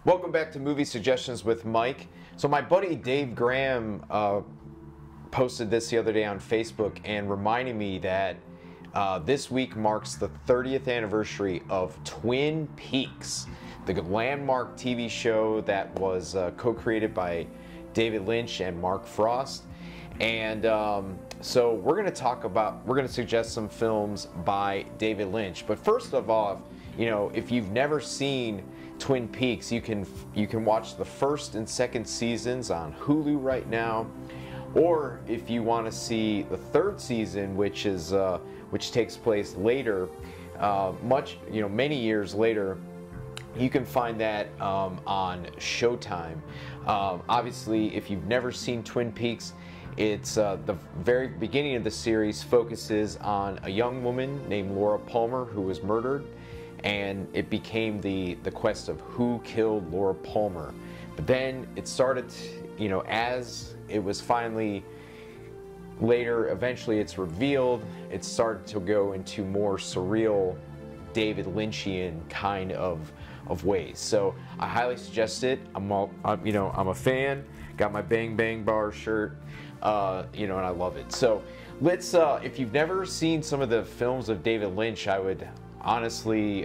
Welcome back to Movie Suggestions with Mike. So my buddy Dave Graham posted this the other day on Facebook and reminded me that this week marks the 30th anniversary of Twin Peaks, the landmark TV show that was co-created by David Lynch and Mark Frost. And so we're going to suggest some films by David Lynch. But first of all, you know, if you've never seen Twin Peaks, you can watch the first and second seasons on Hulu right now, or if you want to see the third season, which takes place later, many years later, you can find that on Showtime. Obviously, if you've never seen Twin Peaks, it's the very beginning of the series focuses on a young woman named Laura Palmer who was murdered. And it became the quest of who killed Laura Palmer. But then it started, you know, as it was finally later, eventually it's revealed, it started to go into more surreal David Lynchian kind of ways. So I highly suggest it. I'm a fan, got my Bang Bang Bar shirt, and I love it. So let's, if you've never seen some of the films of David Lynch, I would honestly,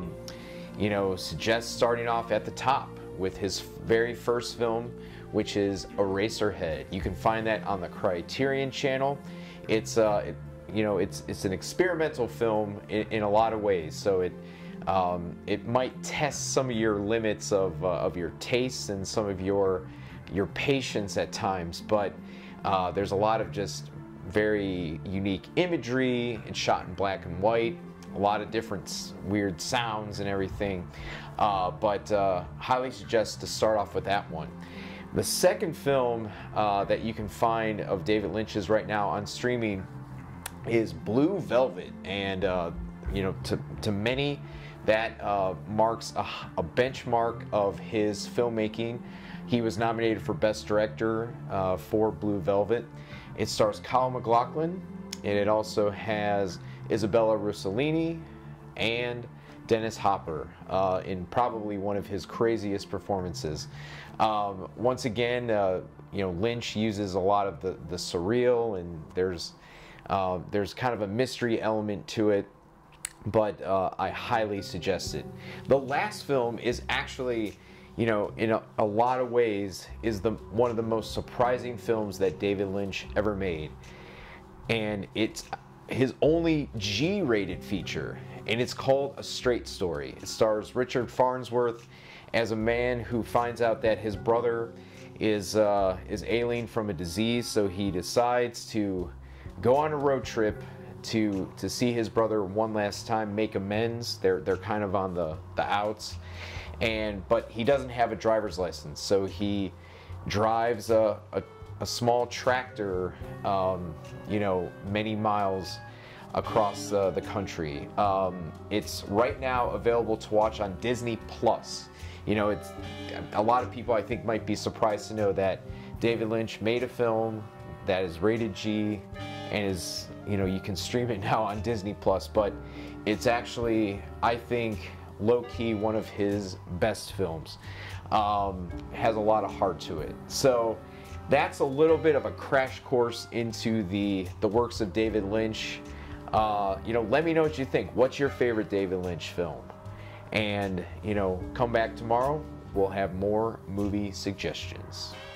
suggest starting off at the top with his very first film, which is Eraserhead. You can find that on the Criterion Channel. It's an experimental film in a lot of ways. So it might test some of your limits of your tastes and some of your patience at times. But there's a lot of just very unique imagery. It's shot in black and white. A lot of different weird sounds and everything, but highly suggest to start off with that one. The second film that you can find of David Lynch's right now on streaming is Blue Velvet, and to many that marks a benchmark of his filmmaking. He was nominated for Best Director for Blue Velvet. It stars Kyle MacLachlan, and it also has Isabella Rossellini and Dennis Hopper in probably one of his craziest performances. Once again, Lynch uses a lot of the surreal, and there's kind of a mystery element to it, but I highly suggest it. The last film is actually, in a lot of ways, is one of the most surprising films that David Lynch ever made, and it's his only G-rated feature, and it's called A Straight Story. It stars Richard Farnsworth as a man who finds out that his brother is ailing from a disease, so he decides to go on a road trip to see his brother one last time, make amends. They're kind of on the outs, but he doesn't have a driver's license, so he drives a small tractor, many miles across the country. It's right now available to watch on Disney Plus. It's a lot of people I think might be surprised to know that David Lynch made a film that is rated G and is, you can stream it now on Disney Plus, but it's actually, I think, low-key one of his best films. Has a lot of heart to it. So that's a little bit of a crash course into the works of David Lynch. Let me know what you think. What's your favorite David Lynch film? And, come back tomorrow. We'll have more movie suggestions.